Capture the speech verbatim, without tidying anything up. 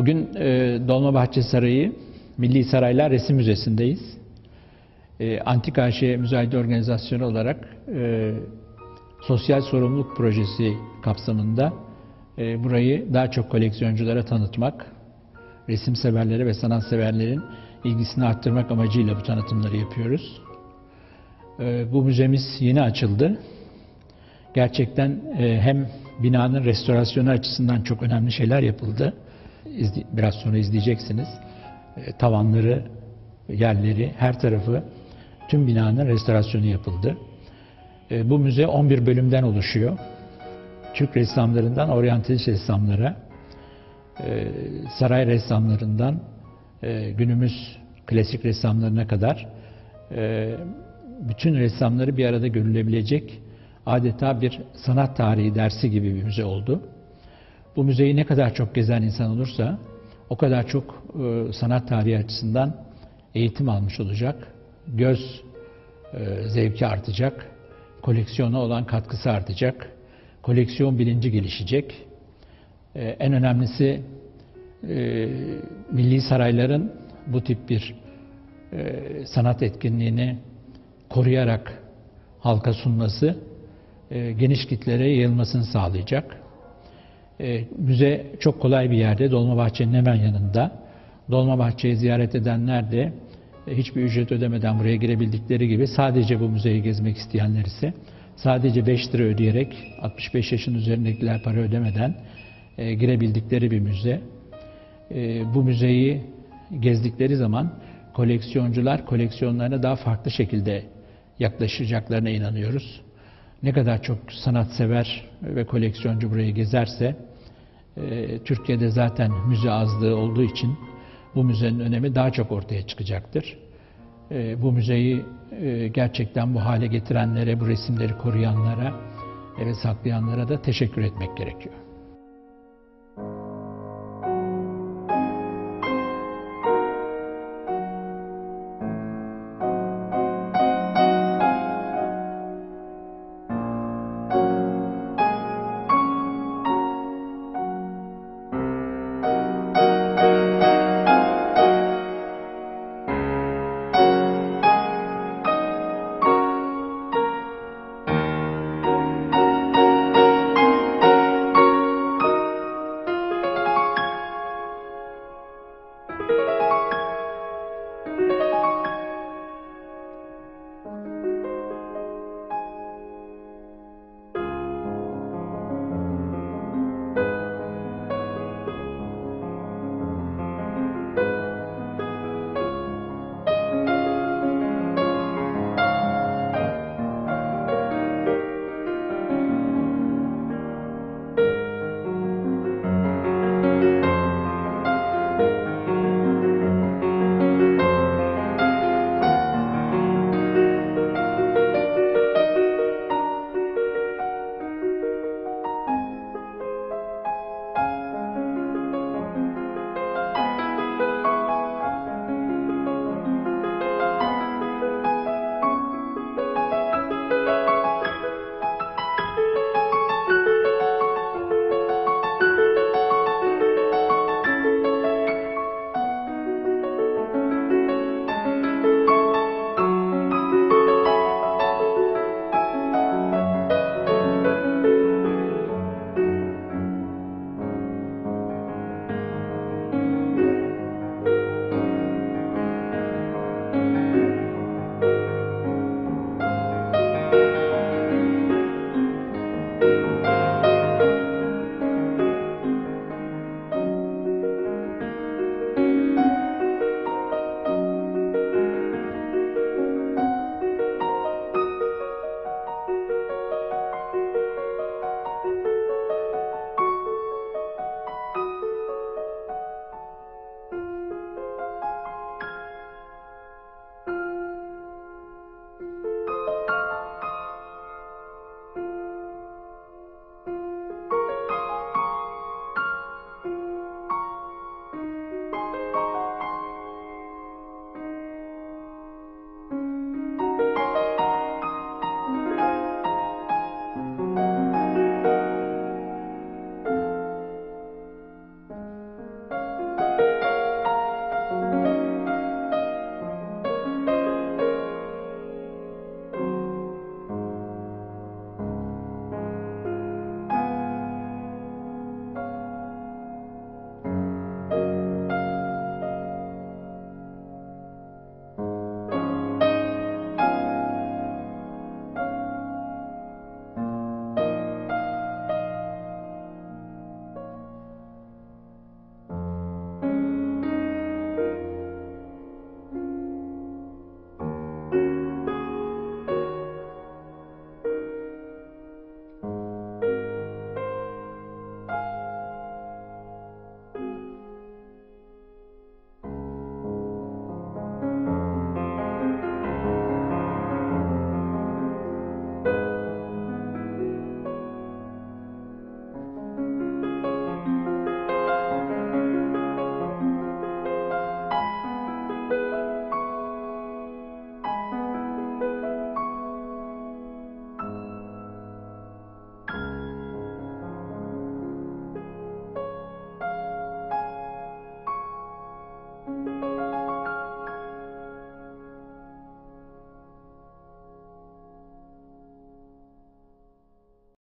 Bugün e, Dolmabahçe Sarayı, Milli Saraylar Resim Müzesi'ndeyiz. E, Antik A Ş Müzayede Organizasyonu olarak e, sosyal sorumluluk projesi kapsamında e, burayı daha çok koleksiyonculara tanıtmak, resim severlere ve sanat severlerin ilgisini arttırmak amacıyla bu tanıtımları yapıyoruz. E, bu müzemiz yeni açıldı. Gerçekten e, hem binanın restorasyonu açısından çok önemli şeyler yapıldı. Biraz sonra izleyeceksiniz. E, tavanları, yerleri, her tarafı, tüm binanın restorasyonu yapıldı. E, bu müze on bir bölümden oluşuyor. Türk ressamlarından oryantalist ressamlara, e, saray ressamlarından e, günümüz klasik ressamlarına kadar e, bütün ressamları bir arada görülebilecek adeta bir sanat tarihi dersi gibi bir müze oldu. Bu müzeyi ne kadar çok gezen insan olursa o kadar çok e, sanat tarihi açısından eğitim almış olacak, göz e, zevki artacak, koleksiyona olan katkısı artacak, koleksiyon bilinci gelişecek. E, en önemlisi e, milli sarayların bu tip bir e, sanat etkinliğini koruyarak halka sunması e, geniş kitlere yayılmasını sağlayacak. E, müze çok kolay bir yerde, Dolmabahçe'nin hemen yanında. Dolmabahçe'yi ziyaret edenler de e, hiçbir ücret ödemeden buraya girebildikleri gibi sadece bu müzeyi gezmek isteyenler ise sadece beş lira ödeyerek altmış beş yaşın üzerindekiler para ödemeden e, girebildikleri bir müze. E, bu müzeyi gezdikleri zaman koleksiyoncular koleksiyonlarına daha farklı şekilde yaklaşacaklarına inanıyoruz. Ne kadar çok sanatsever ve koleksiyoncu burayı gezerse, e, Türkiye'de zaten müze azlığı olduğu için bu müzenin önemi daha çok ortaya çıkacaktır. E, bu müzeyi e, gerçekten bu hale getirenlere, bu resimleri koruyanlara ve saklayanlara da teşekkür etmek gerekiyor.